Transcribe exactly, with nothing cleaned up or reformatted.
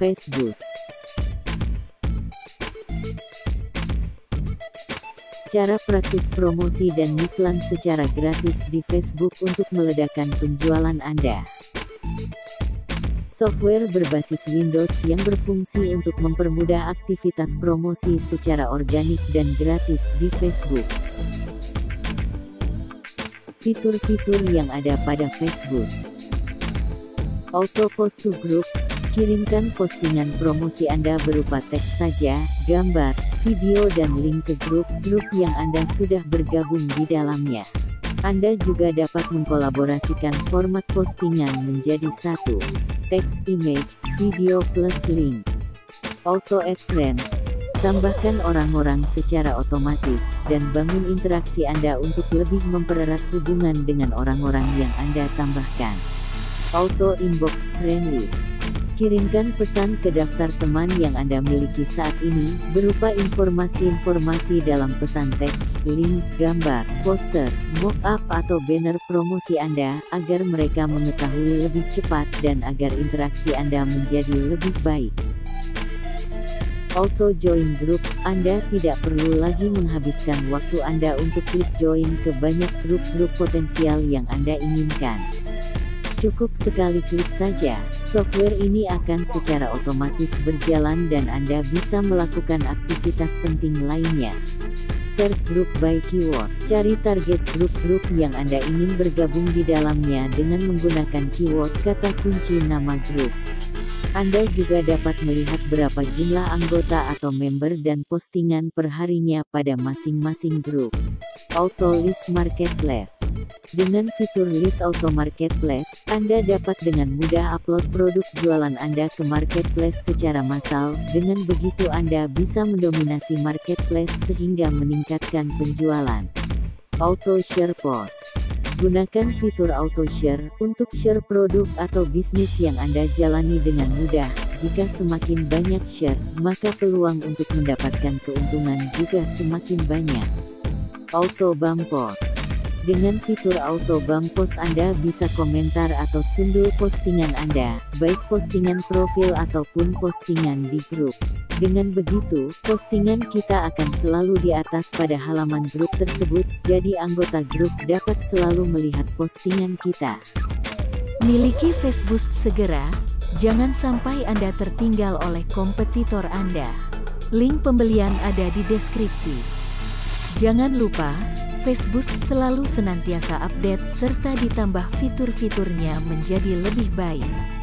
Facebook. Cara praktis promosi dan iklan secara gratis di Facebook untuk meledakkan penjualan Anda. Software berbasis Windows yang berfungsi untuk mempermudah aktivitas promosi secara organik dan gratis di Facebook. Fitur-fitur yang ada pada Facebook. Auto Post to Group. Kirimkan postingan promosi Anda berupa teks saja, gambar, video dan link ke grup-grup yang Anda sudah bergabung di dalamnya. Anda juga dapat mengkolaborasikan format postingan menjadi satu, teks, image, video plus link. Auto Add Friends. Tambahkan orang-orang secara otomatis, dan bangun interaksi Anda untuk lebih mempererat hubungan dengan orang-orang yang Anda tambahkan. Auto Inbox Friendly. Kirimkan pesan ke daftar teman yang Anda miliki saat ini, berupa informasi-informasi dalam pesan teks, link, gambar, poster, mock-up atau banner promosi Anda, agar mereka mengetahui lebih cepat dan agar interaksi Anda menjadi lebih baik. Auto Join Group. Anda tidak perlu lagi menghabiskan waktu Anda untuk klik join ke banyak grup-grup potensial yang Anda inginkan. Cukup sekali klik saja, software ini akan secara otomatis berjalan dan Anda bisa melakukan aktivitas penting lainnya. Search Group by Keyword. Cari target grup-grup yang Anda ingin bergabung di dalamnya dengan menggunakan keyword kata kunci nama grup. Anda juga dapat melihat berapa jumlah anggota atau member dan postingan perharinya pada masing-masing grup. Auto List Marketplace. Dengan fitur List Auto Marketplace, Anda dapat dengan mudah upload produk jualan Anda ke marketplace secara massal. Dengan begitu Anda bisa mendominasi marketplace sehingga meningkatkan penjualan. Auto Share Post. Gunakan fitur Auto Share untuk share produk atau bisnis yang Anda jalani dengan mudah. Jika semakin banyak share, maka peluang untuk mendapatkan keuntungan juga semakin banyak. Auto Bump Post. Dengan fitur Auto Bump Post Anda bisa komentar atau sundul postingan Anda, baik postingan profil ataupun postingan di grup. Dengan begitu, postingan kita akan selalu di atas pada halaman grup tersebut, jadi anggota grup dapat selalu melihat postingan kita. Miliki Facebook segera, jangan sampai Anda tertinggal oleh kompetitor Anda. Link pembelian ada di deskripsi. Jangan lupa, Facebook selalu senantiasa update serta ditambah fitur-fiturnya menjadi lebih baik.